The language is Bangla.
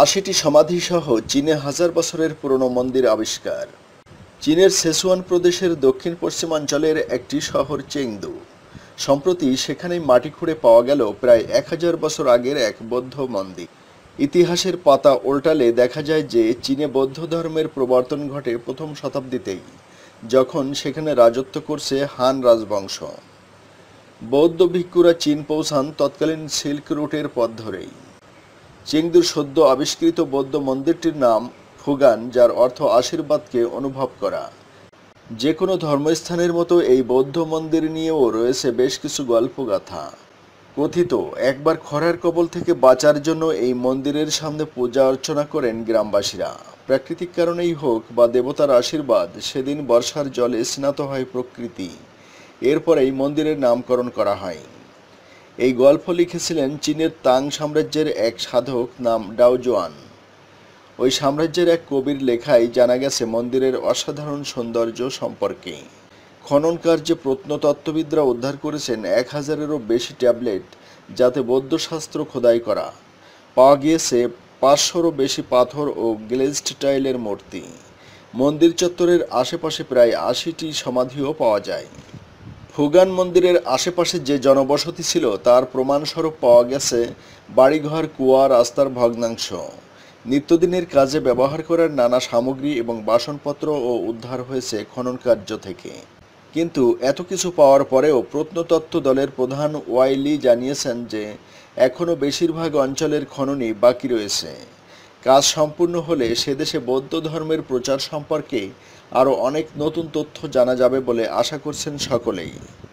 ৮০টি সমাধিসহ চীনে হাজার বছরের পুরনো মন্দির আবিষ্কার। চীনের সেসুয়ান প্রদেশের দক্ষিণ পশ্চিমাঞ্চলের একটি শহর চেংদু। সম্প্রতি সেখানেই মাটি খুঁড়ে পাওয়া গেল প্রায় ১০০০ বছর আগের এক বৌদ্ধ মন্দির। ইতিহাসের পাতা ওল্টালে দেখা যায় যে চীনে বৌদ্ধ ধর্মের প্রবর্তন ঘটে প্রথম শতাব্দীতেই, যখন সেখানে রাজত্ব করছে হান রাজবংশ। বৌদ্ধ ভিক্ষুরা চীন পৌঁছান তৎকালীন সিল্ক রুটের পথ ধরেই। চেংদুর সদ্য আবিষ্কৃত বৌদ্ধ মন্দিরটির নাম ফুগান, যার অর্থ আশীর্বাদকে অনুভব করা। যে কোনো ধর্মস্থানের মতো এই বৌদ্ধ মন্দির নিয়েও রয়েছে বেশ কিছু গল্পগাথা। কথিত একবার খরার কবল থেকে বাঁচার জন্য এই মন্দিরের সামনে পূজা অর্চনা করেন গ্রামবাসীরা। প্রাকৃতিক কারণেই হোক বা দেবতার আশীর্বাদ, সেদিন বর্ষার জলে স্নাত হয় প্রকৃতি। এরপর এই মন্দিরের নামকরণ করা হয়। এই গল্প লিখেছিলেন চীনের তাং সাম্রাজ্যের এক সাধক নাম ডাওজুয়ান। ওই সাম্রাজ্যের এক কবির লেখায় জানা গেছে মন্দিরের অসাধারণ সৌন্দর্য সম্পর্কে। খনন কার্যে প্রত্নতত্ত্ববিদরা উদ্ধার করেছেন ১০০০-এরও বেশি ট্যাবলেট, যাতে বৌদ্ধ শাস্ত্র খোদাই করা। পাওয়া গিয়েছে ৫০০-রও বেশি পাথর ও গ্লেজড টাইলের মূর্তি। মন্দির চত্বরের আশেপাশে প্রায় ৮০টি সমাধিও পাওয়া যায়। ফুগান মন্দিরের আশেপাশে যে জনবসতি ছিল তার প্রমাণস্বরূপ পাওয়া গেছে বাড়িঘর, কুয়া, রাস্তার ভগ্নাংশ। নিত্যদিনের কাজে ব্যবহার করার নানা সামগ্রী এবং বাসনপত্রও উদ্ধার হয়েছে খনন কার্য থেকে। কিন্তু এত কিছু পাওয়ার পরেও প্রত্নতত্ত্ব দলের প্রধান ওয়াইলি জানিয়েছেন যে এখনও বেশিরভাগ অঞ্চলের খননই বাকি রয়েছে। কাজ সম্পূর্ণ হলে সেদেশে বৌদ্ধ ধর্মের প্রচার সম্পর্কে আরও অনেক নতুন তথ্য জানা যাবে বলে আশা করছেন সকলেই।